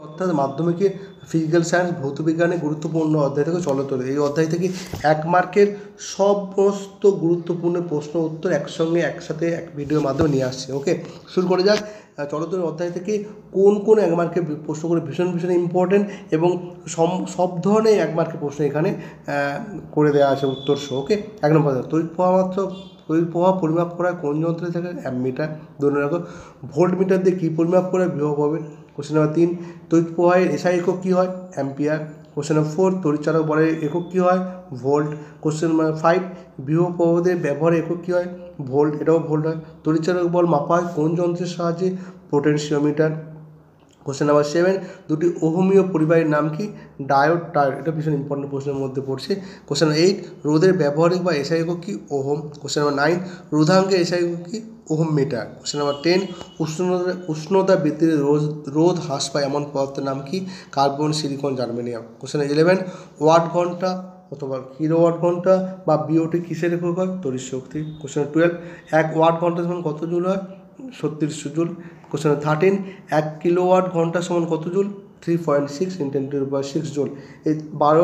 অর্থাৎ মাধ্যমিকে physical science ভৌতবিজ্ঞানের গুরুত্বপূর্ণ অধ্যায় থেকে চলো তোলে। এই অধ্যায় থেকে 1 মার্কের সমস্ত গুরুত্বপূর্ণ প্রশ্ন উত্তর একসঙ্গে একসাথে এক ভিডিওর মাধ্যমে নিয়ে আসছে। ওকে, শুরু করে যাক। চলতলের অধ্যায় থেকে কোন কোন 1 মার্কের প্রশ্নগুলো ভীষণ ভীষণ ইম্পর্টেন্ট এবং সব ধরনের 1 মার্কের প্রশ্ন এখানে করে দেওয়া আছে উত্তর সহ। ওকে, 1 নম্বর তড়িৎ প্রবাহ পরিমাপ করা কোন যন্ত্রে থাকে? অ্যামমিটার। 2 নম্বর ভোল্ট মিটার দিয়ে কী পরিমাপ করে? বিভব হবে। কোশ্চেন নাম্বার 3 তড়িৎ প্রবাহের এসআই একক কী হয়? অ্যাম্পিয়ার। কোশ্চেন নাম্বার 4 তড়িৎচালক বলের একক কী হয়? ভোল্ট। কোশ্চেন নাম্বার 5 বিভব প্রবাহের ব্যবহারের একক কী হয়? ভোল্ট, এটাও ভোল্ট হয়। তড়িৎচালক বল মাপা হয় কোন যন্ত্রের সাহায্যে? পোটেনশিওমিটার। কোশ্চেন নাম্বার 7 দুটি ওহমীয় পরিবাহীর নাম কি? ডায়োড, টায়োড, এটা ভীষণ ইম্পর্টেন্ট প্রশ্নের মধ্যে পড়ছে। কোশ্চেন নাম্বার 8 রোধের ব্যবহারিক বা এসআই একক কি? ওহম। কোশ্চেন নাম্বার 9 রোধাঙ্কের এসআই একক কি? Ohm metre. কোশ্চেন নাম্বার 10 উষ্ণতা বৃদ্ধির রোধ হ্রাস পায় এমন পদার্থের নাম কি? Carbon, silicon, germanium. Question number 11 watt ঘন্টা অথবা কিলোওয়াট ঘন্টা বা বিওটি কিসের একক হয়? তড়িৎ শক্তি। কোশ্চেন নাম্বার 12 1 ওয়াট ঘন্টা সমান কত জুল হয়? 3600 জুল। কোশ্চেন নাম্বার 13 1 কিলোওয়াট ঘন্টা সমান কত জুল? 3.6 × 10⁻6 জুল। এই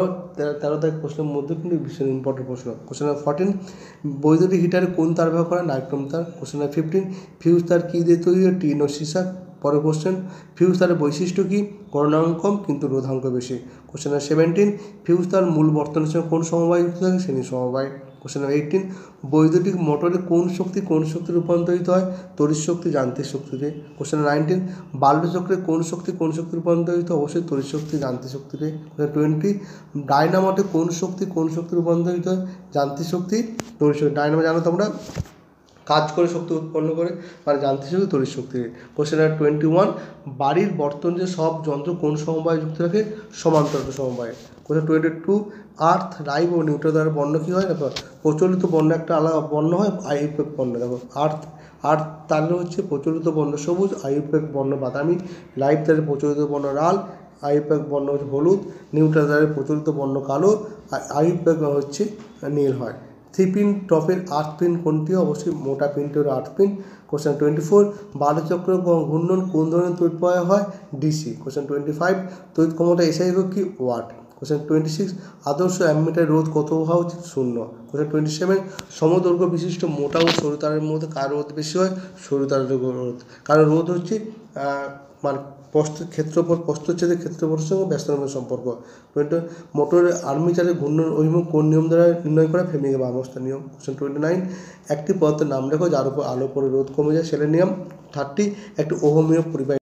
12-13 প্রশ্নের মধ্যে কিন্তু ভীষণ ইম্পর্টেন্ট প্রশ্ন। কোশ্চেন নাম্বার 14 বৈদ্যুতিক হিটারে কোন তার ব্যবহার করা? নাইট্রোম তার। কোশ্চেন নাম্বার 15 ফিউজ তার কী দিয়ে তৈরি হয়? টিন ও সীসা। পরের কোশ্চেন ফিউজ তারের বৈশিষ্ট্য কী? গলনাঙ্ক কম কিন্তু রোধাঙ্ক বেশি। কোশ্চেন নাম্বার 17 ফিউজ তার মূল বর্তনের সঙ্গে কোন সমবায় যুক্ত থাকে? শ্রেণী সমবায়। কোশ্চেন নাম্বার 18 বৈদ্যুতিক মোটরে কোন শক্তি রূপান্তরিত হয়? তড়িৎ শক্তি যান্ত্রিক শক্তিতে। কোশ্চেন নাম্বার 19 বাল্বের চক্রে কোন শক্তি রূপান্তরিত? অবশ্যই তড়িৎ শক্তি যান্ত্রিক শক্তিতে। কোশ্চেন 20 ডায়নামোতে কোন শক্তি রূপান্তরিত হয়? যান্ত্রিক শক্তি, তড়িৎ শক্তি। ডায়নামো জানো তোমরা কাজ করে শক্তি উৎপন্ন করে, মানে যান্ত্রিক শক্তি, তড়িৎ শক্তি। কোশ্চেন নাম্বার 21 বাড়ির বর্তন যে সব যন্ত্র কোন সমবায়ে যুক্ত থাকে? সমান্তরাল সমবায়ে। কোশ্চেন 22 আর্থ, রাইব ও নিউট্রাল দ্বারা বর্ণ কী হয়? দেখো প্রচলিত বর্ণ একটা আলাদা বর্ণ হয়, আয়ুর্বেদ বর্ণ। দেখো আর্থ তাহলে হচ্ছে প্রচলিত বর্ণ সবুজ, আয়ুর্বেদ বর্ণ বাদামি, লাইভ তাহলে প্রচলিত বর্ণ লাল, আয়ুর্বেদ বর্ণ হচ্ছে হলুদ, নিউট্রাল দ্বারা প্রচলিত বর্ণ কালো, আর আয়ুর্বেদ হচ্ছে নীল হয়। 3 পিন টপের আর্থ পিন কোনটি? অবশ্যই মোটা পিনটি হলো আর্থ পিন। কোশ্চেন 24 বালুচক্র ঘূর্ণন কোন ধরনের তড়িৎ প্রবাহ হয়? ডিসি। কোশ্চেন 25 তড়িৎ ক্ষমতা এসআই একক কি? ওয়াট। কোশ্চেন 26 আদর্শ অ্যামমিটার রোধ কত হওয়া উচিত? 0। কোশ্চেন 27 সমদৈর্ঘ্য বিশিষ্ট মোটা ও সরু তারের মধ্যে কার রোধ বেশি হয়? সরু তারের রোধ। কারণ রোধ হচ্ছে মানে প্রস্থচ্ছেদের ক্ষেত্রফলের সঙ্গে ব্যস্ততার সম্পর্ক। মোটরের আর্মেচারের ঘূর্ণন অভিমুখ কোন নিয়ম দ্বারা নির্ণয় করা? ফ্লেমিংয়ের বামস্তা নিয়ম। কোশ্চেন 29 একটি পদার্থের নাম লেখো যার উপর আলো পড়ে রোধ কমে যায়, সেলের নিয়ম। 30 একটি ওহমীয় পরিবাহী